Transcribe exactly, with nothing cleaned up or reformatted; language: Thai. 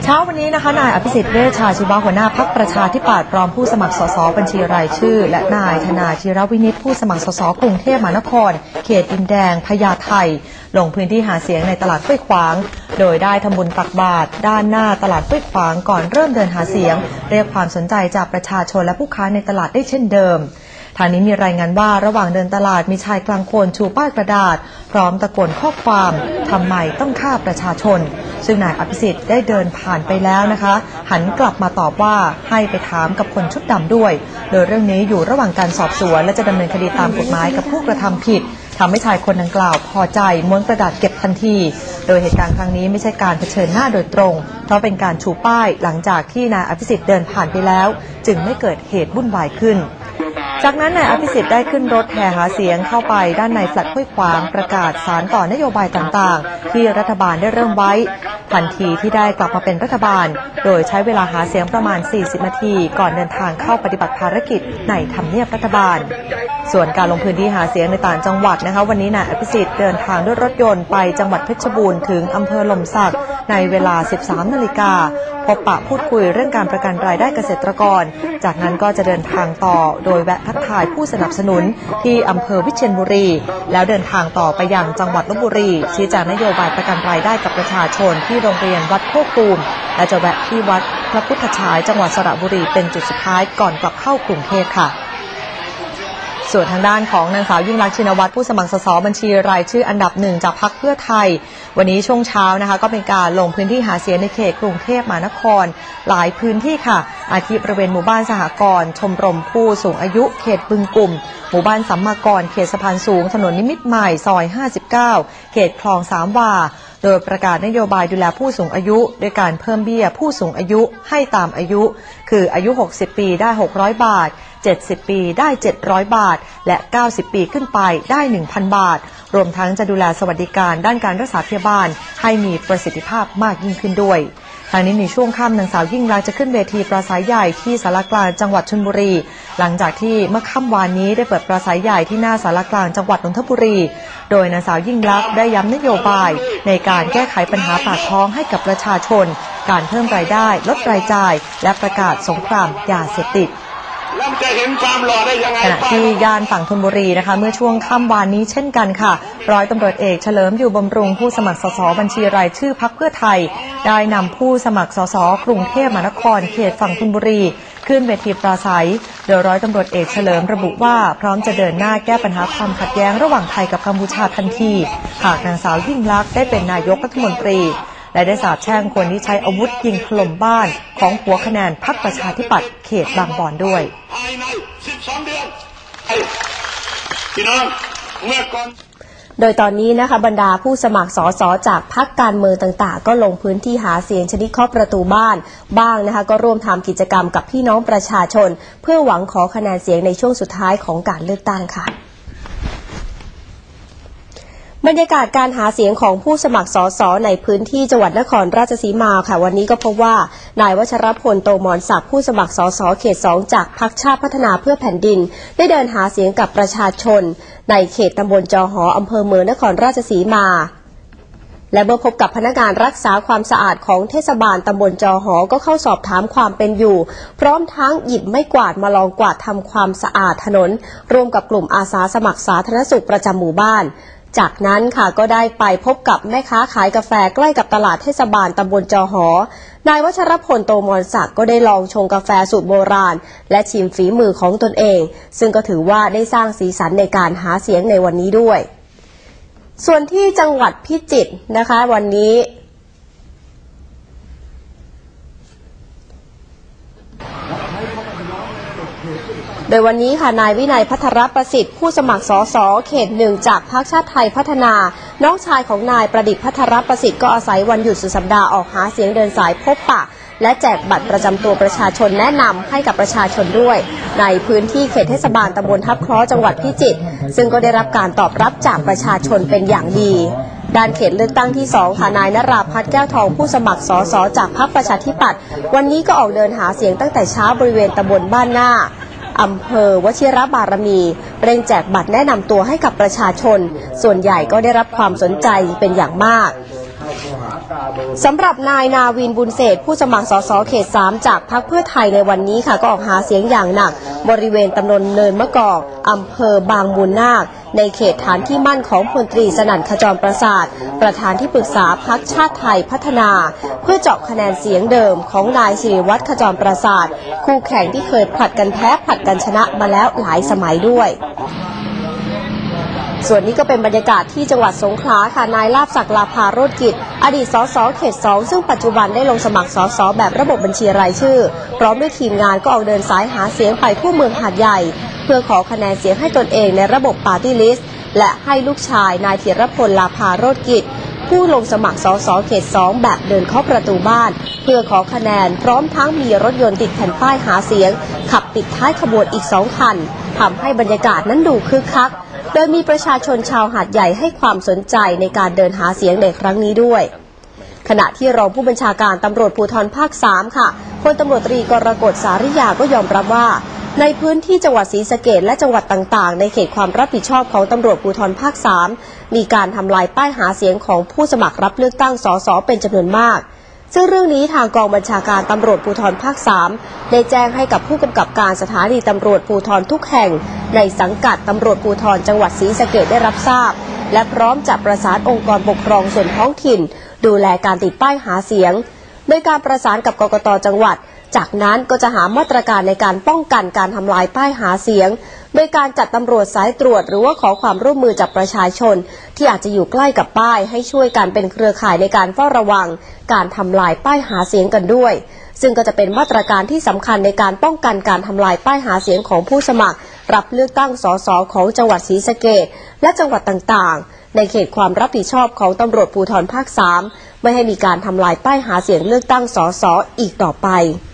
ช้าวันนี้นะคะนายอภิสิทธิ์เวชชาชีวะหัวหน้าพรรคประชาธิปัตย์พร้อมผู้สมัครสสบัญชีรายชื่อและนายธนาธีรวินิจผู้สมัครสสกรุงเทพมหานครเขตดินแดงพญาไทลงพื้นที่หาเสียงในตลาดห้วยขวางโดยได้ทำบุญตักบาตรด้านหน้าตลาดห้วยขวางก่อนเริ่มเดินหาเสียงเรียกความสนใจจากประชาชนและผู้ค้าในตลาดได้เช่นเดิมทางนี้มีรายงานว่าระหว่างเดินตลาดมีชายกลางคนชูป้ายกระดาษพร้อมตะโกนข้อความทำไมต้องฆ่าประชาชนซึ่งนายอภิสิทธิ์ได้เดินผ่านไปแล้วนะคะหันกลับมาตอบว่าให้ไปถามกับคนชุดดำด้วยโดยเรื่องนี้อยู่ระหว่างการสอบสวนและจะดำเนินคดีตามกฎหมายกับผู้กระทำผิดทำให้ชายคนดังกล่าวพอใจม้วนกระดาษเก็บทันทีโดยเหตุการณ์ครั้งนี้ไม่ใช่การเผชิญหน้าโดยตรงเพราะเป็นการชูป้ายหลังจากที่นายอภิสิทธิ์เดินผ่านไปแล้วจึงไม่เกิดเหตุวุ่นวายขึ้นจากนั้นนายอภิสิทธิ์ได้ขึ้นรถแห่หาเสียงเข้าไปด้านในแฟลตห้วยขวางประกาศสารต่อนโยบายต่างๆที่รัฐบาลได้เริ่มไว้ทันทีที่ได้กลับมาเป็นรัฐบาลโดยใช้เวลาหาเสียงประมาณสี่สิบนาทีก่อนเดินทางเข้าปฏิบัติภารกิจในทำเนียบรัฐบาลส่วนการลงพื้นที่หาเสียงในต่างจังหวัดนะคะวันนี้นายอภิสิทธิ์เดินทางด้วยรถยนต์ไปจังหวัดเพชรบูรณ์ถึงอำเภอหล่มสักในเวลา สิบสามนาฬิกาพบปะพูดคุยเรื่องการประกันรายได้เกษตรกรจากนั้นก็จะเดินทางต่อโดยแวะทักทายผู้สนับสนุนที่อำเภอวิเชียรบุรีแล้วเดินทางต่อไปยังจังหวัดลพบุรีชี้แจงนโยบายประกันรายได้กับประชาชนที่โรงเรียนวัดโคกตูมและจะแวะที่วัดพระพุทธฉายจังหวัดสระบุรีเป็นจุดสุดท้ายก่อนกลับเข้ากรุงเทพค่ะส่วนทางด้านของนางสาวยิ่งลักษณ์ชินวัตรผู้สมัครสสบัญชีรายชื่ออันดับหนึ่งจากพรรคเพื่อไทยวันนี้ช่วงเช้านะคะก็เป็นการลงพื้นที่หาเสียงในเขตกรุงเทพมหานครหลายพื้นที่ค่ะอาทิบริเวณหมู่บ้านสหกรณ์ชมรมผู้สูงอายุเขตบึงกลุ่มหมู่บ้านสัมมากรเขตสะพานสูงถนนนิมิตรใหม่ซอยห้าสิบเก้าเขตคลองสามวาโดยประกาศนโยบายดูแลผู้สูงอายุโดยการเพิ่มเบี้ยผู้สูงอายุให้ตามอายุคืออายุหกสิบปีได้หกร้อยบาทเจ็ดสิบปีได้เจ็ดร้อยบาทและเก้าสิบปีขึ้นไปได้ หนึ่งพัน บาทรวมทั้งจะดูแลสวัสดิการด้านการรักษาพยาบาลให้มีประสิทธิภาพมากยิ่งขึ้นด้วยทางนี้ในช่วงค่ำนางสาวยิ่งลักษณ์จะขึ้นเวทีปราศัยใหญ่ที่ศาลากลางจังหวัดชลบุรีหลังจากที่เมื่อค่ำวานนี้ได้เปิดปราศัยใหญ่ที่หน้าศาลากลางจังหวัดนนทบุรีโดยนางสาวยิ่งลักษณ์ได้ย้ำนโยบายในการแก้ไขปัญหาปากท้องให้กับประชาชนการเพิ่มรายได้ลดรายจ่ายและประกาศสงครามยาเสพติดขณะที่ย่านฝั่งธนบุรีนะคะเมื่อช่วงค่ำวานนี้เช่นกันค่ะร้อยตำรวจเอกเฉลิมอยู่บำรุงผู้สมัครสสบัญชีรายชื่อพรรคเพื่อไทยได้นำผู้สมัครสสกรุงเทพมหานครเขตฝั่งธนบุรีขึ้นเวทีปราศัยโดยร้อยตำรวจเอกเฉลิมระบุว่าพร้อมจะเดินหน้าแก้ปัญหาความขัดแย้งระหว่างไทยกับกัมพูชาทันทีหากนางสาวยิ่งลักษณ์ได้เป็นนายกรัฐมนตรีและได้สาบแช่งคนที่ใช้อาวุธยิงถล่มบ้านของหัวคะแนนพรรคประชาธิปัตย์เขตบางบอนด้วยโดยตอนนี้นะคะบรรดาผู้สมัครสสจากพรรคการเมืองต่างๆก็ลงพื้นที่หาเสียงชนิดเคาะประตูบ้านบ้างนะคะก็ร่วมทำกิจกรรมกับพี่น้องประชาชนเพื่อหวังขอคะแนนเสียงในช่วงสุดท้ายของการเลือกตั้งค่ะบรรยากาศการหาเสียงของผู้สมัครสสในพื้นที่จังหวัดนครราชสีมาค่ะวันนี้ก็พบว่านายวัชรพลโตมรศักดิ์ผู้สมัครสสเขตสองจากพรรคชาติพัฒนาเพื่อแผ่นดินได้เดินหาเสียงกับประชาชนในเขตตำบลจอหออำเภอเมืองนครราชสีมาและเมื่อพบกับพนักงานรักษาความสะอาดของเทศบาลตำบลจอหอก็เข้าสอบถามความเป็นอยู่พร้อมทั้งหยิบไม้กวาดมาลองกวาดทำความสะอาดถนนร่วมกับกลุ่มอาสาสมัครสาธารณสุขประจำหมู่บ้านจากนั้นค่ะก็ได้ไปพบกับแม่ค้าขายกาแฟใกล้กับตลาดเทศบาลตำบลจอหอนายวัชรพลโตมรศักดิ์ก็ได้ลองชงกาแฟสูตรโบราณและชิมฝีมือของตนเองซึ่งก็ถือว่าได้สร้างสีสันในการหาเสียงในวันนี้ด้วยส่วนที่จังหวัดพิจิตรนะคะวันนี้โดยวันนี้ค่ะนายวินัยภัทรประสิทธิ์ผู้สมัครสสเขตหนึ่งจากพรรคชาติไทยพัฒนาน้องชายของนายประดิษฐ์ภัทรประสิทธิ์ก็อาศัยวันหยุดสุดสัปดาห์ออกหาเสียงเดินสายพบปะและแจกบัตรประจำตัวประชาชนแนะนำให้กับประชาชนด้วยในพื้นที่เขตเทศบาลตำบลทับเคราะห์จังหวัดพิจิตรซึ่งก็ได้รับการตอบรับจากประชาชนเป็นอย่างดีด้านเขตเลือกตั้งที่สองค่ะนายนราพัฒน์แก้วทองผู้สมัครสสจากพรรคประชาธิปัตย์วันนี้ก็ออกเดินหาเสียงตั้งแต่เช้าบริเวณตำบลบ้านหน้าอำเภอวชิรบารมีเร่งแจกบัตรแนะนำตัวให้กับประชาชนส่วนใหญ่ก็ได้รับความสนใจเป็นอย่างมากสำหรับนายนาวินบุญเศรษฐ์ผู้สมัครสสเขตสามจากพรรคเพื่อไทยในวันนี้ค่ะก็ออกหาเสียงอย่างหนักบริเวณตำบลเนินมะกอกอำเภอบางมูลนาคในเขตฐานที่มั่นของพลตรีสนั่นขจรประสาทประธานที่ปรึกษาพรรคชาติไทยพัฒนาเพื่อเจาะคะแนนเสียงเดิมของนายสิริวัฒน์ขจรประสาทคู่แข่งที่เคยผลัดกันแพ้ผลัดกันชนะมาแล้วหลายสมัยด้วยส่วนนี้ก็เป็นบรรยากาศที่จังหวัดสงขลาค่ะนายลาภศักดิ์ลาภาโรจน์กิจอดีตสสเขตสองซึ่งปัจจุบันได้ลงสมัครสสแบบระบบบัญชีรายชื่อพร้อมด้วยทีมงานก็ออกเดินสายหาเสียงไปทั่วเมืองหาดใหญ่เพื่อขอคะแนนเสียงให้ตนเองในระบบปาร์ตี้ลิสต์และให้ลูกชายนายธีรพลลาภาโรจน์กิจผู้ลงสมัครสสเขตสองแบบเดินเข้าประตูบ้านเพื่อขอคะแนนพร้อมทั้งมีรถยนต์ติดแผ่นป้ายหาเสียงขับปิดท้ายขบวนอีกสองคันทำให้บรรยากาศนั้นดูคึกคักโดยมีประชาชนชาวหาดใหญ่ให้ความสนใจในการเดินหาเสียงในครั้งนี้ด้วยขณะที่รองผู้บัญชาการตำรวจภูธรภาคสามค่ะพลตำรวจตรีกรกฎสาริยาก็ยอมรับว่าในพื้นที่จังหวัดศรีสะเกษและจังหวัดต่างๆในเขตความรับผิดชอบของตำรวจภูธรภาคสามมีการทำลายป้ายหาเสียงของผู้สมัครรับเลือกตั้งสสเป็นจำนวนมากซึ่งเรื่องนี้ทางกองบัญชาการตำรวจภูธรภาคสามได้แจ้งให้กับผู้กำกับการสถานีตำรวจภูธรทุกแห่งในสังกัดตำรวจภูธรจังหวัดศรีสะเกษได้รับทราบและพร้อมจะประสานองค์กรปกครองส่วนท้องถิ่นดูแลการติดป้ายหาเสียงโดยการประสานกับกกต.จังหวัดจากนั้นก็จะหามาตรการในการป้องกันการทำลายป้ายหาเสียงโดยการจัดตำรวจสายตรวจหรือว่าขอความร่วมมือจากประชาชนที่อาจจะอยู่ใกล้กับป้ายให้ช่วยกันเป็นเครือข่ายในการเฝ้าระวังการทำลายป้ายหาเสียงกันด้วยซึ่งก็จะเป็นมาตรการที่สำคัญในการป้องกันการทำลายป้ายหาเสียงของผู้สมัครรับเลือกตั้งสสของจังหวัดศรีสะเกษและจังหวัดต่างๆในเขตความรับผิดชอบของตำรวจภูธรภาคสามไม่ให้มีการทำลายป้ายหาเสียงเลือกตั้งสสอีกต่อไป